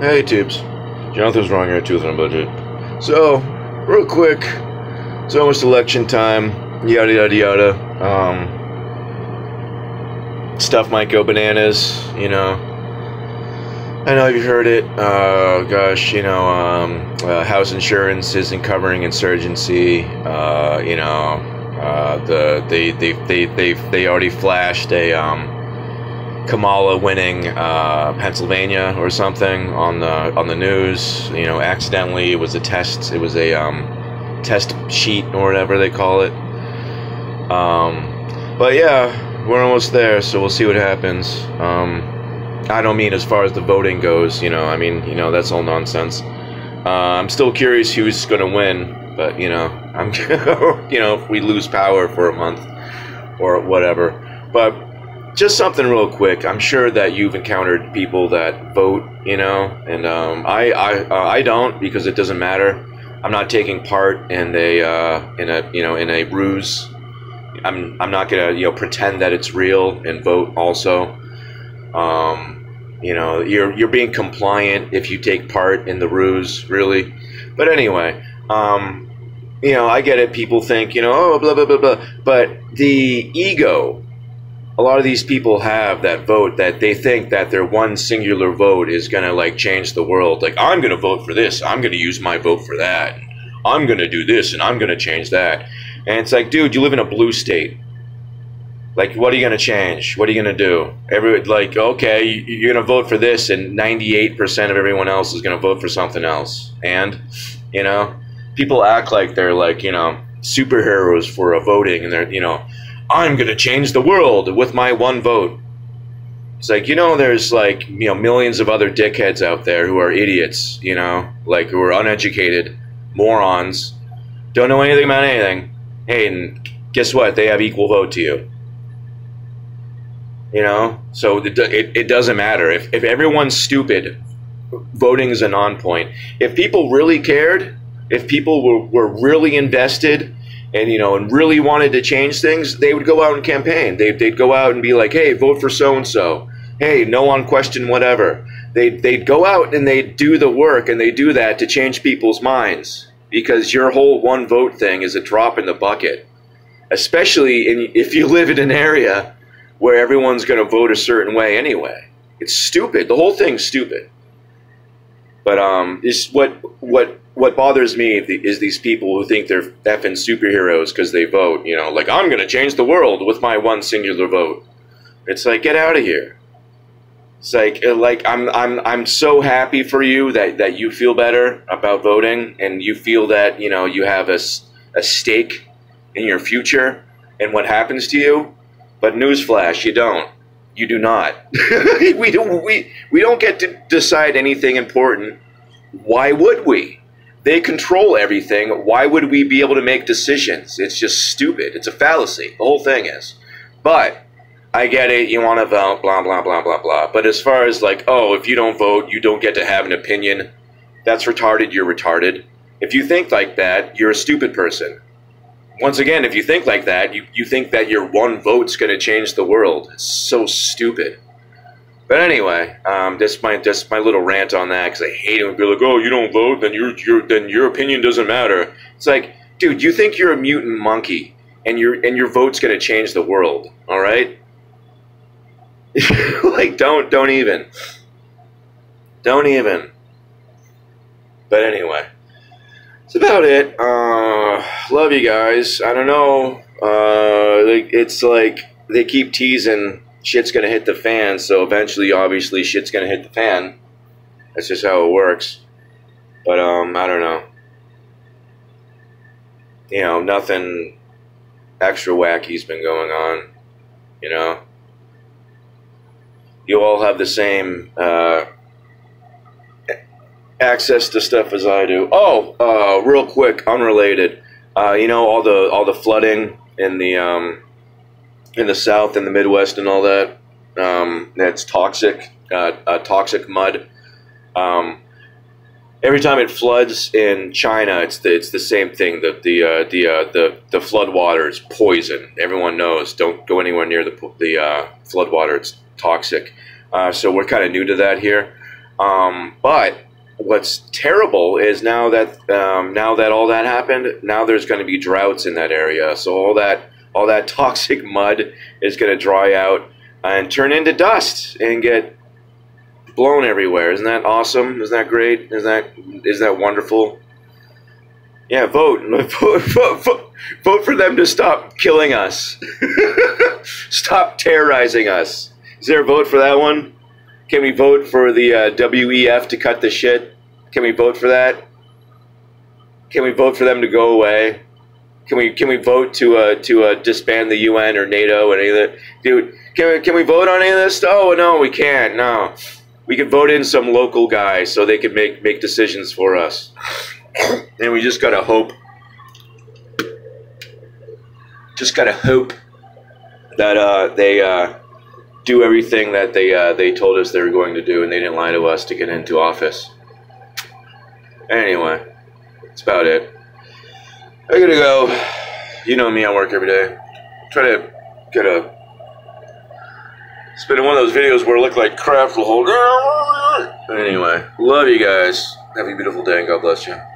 Hey, Tubes. Jonathan's wrong here, tooth on a budget. So, real quick, it's almost election time, yada yada yada. Stuff might go bananas, you know. I know you've heard it. Gosh, you know, house insurance isn't covering insurgency. You know, they already flashed a Kamala winning Pennsylvania or something on the news. You know, accidentally it was a test. It was a test sheet or whatever they call it. But yeah, we're almost there, so we'll see what happens. I don't mean as far as the voting goes. You know, I mean, you know, that's all nonsense. I'm still curious who's going to win, but you know, I'm you know, if we lose power for a month or whatever. But just something real quick. I'm sure that you've encountered people that vote, you know, and I don't, because it doesn't matter. I'm not taking part in a ruse. I'm not gonna, you know, pretend that it's real and vote also. You know, you're being compliant if you take part in the ruse, really. But anyway, you know, I get it. People think, you know, oh, blah blah blah blah, but the ego a lot of these people have that vote, that they think that their one singular vote is going to like change the world. Like, I'm going to vote for this. I'm going to use my vote for that. I'm going to do this and I'm going to change that. And it's like, dude, you live in a blue state. Like, what are you going to change? What are you going to do? Like, okay, you're going to vote for this and 98% of everyone else is going to vote for something else. And, you know, people act like they're like, you know, superheroes for voting, and they're, you know, I'm going to change the world with my one vote. It's like, you know, there's like, you know, millions of other dickheads out there who are idiots, you know, like who are uneducated, morons, don't know anything about anything. Hey, and guess what? They have equal vote to you. You know, so it doesn't matter. If everyone's stupid, voting is a non-point. If people really cared, if people were really invested, and, you know, and really wanted to change things, they would go out and campaign. They'd go out and be like, hey, vote for so-and-so. Hey, no on question whatever. They'd go out and they'd do the work, and they do that to change people's minds, because your whole one vote thing is a drop in the bucket, especially if you live in an area where everyone's going to vote a certain way anyway. It's stupid. The whole thing's stupid. But it's what bothers me is these people who think they're effing superheroes because they vote. You know, like, I'm going to change the world with my one singular vote. It's like, get out of here. It's like I'm so happy for you that you feel better about voting, and you feel that, you know, you have a stake in your future and what happens to you. But newsflash, you don't. You do not. we don't get to decide anything important. Why would we? They control everything. Why would we be able to make decisions? It's just stupid. It's a fallacy. The whole thing is. But I get it. You want to vote, blah, blah, blah, blah, blah. But as far as like, oh, if you don't vote, you don't get to have an opinion, that's retarded. You're retarded. If you think like that, you're a stupid person. Once again, if you think like that, you think that your one vote's going to change the world. It's so stupid. But anyway, just my little rant on that, because I hate it when people are like, oh, you don't vote, then your opinion doesn't matter. It's like, dude, you think you're a mutant monkey, and your vote's going to change the world, all right? Like, don't even. But anyway, that's about it. Love you guys. I don't know. It's like they keep teasing shit's gonna hit the fan, so eventually, obviously, shit's gonna hit the fan. That's just how it works. But I don't know. You know, nothing extra wacky's been going on. You know, you all have the same access to stuff as I do. Oh, real quick, unrelated. You know, all the flooding in the South and the Midwest and all that. That's toxic, toxic mud. Every time it floods in China, it's the same thing. The flood water is poison. Everyone knows. Don't go anywhere near the flood water. It's toxic. So we're kind of new to that here. But what's terrible is now that all that happened, now there's going to be droughts in that area. So all that toxic mud is going to dry out and turn into dust and get blown everywhere. Isn't that awesome? Isn't that great? Is that wonderful? Yeah, vote for them to stop killing us. Stop terrorizing us. Is there a vote for that one? Can we vote for the WEF to cut the shit? Can we vote for that? Can we vote for them to go away? Can we vote to disband the UN or NATO and any of that? Dude, can we vote on any of this? Oh no, we can't. No, we could vote in some local guy so they could make decisions for us. And we just gotta hope. Just gotta hope that they do everything that they told us they were going to do, and they didn't lie to us to get into office. Anyway, that's about it. I gotta go. You know me, I work every day. Try to get a. It's been one of those videos where I look like crap the whole day. Anyway, love you guys. Have a beautiful day, and God bless you.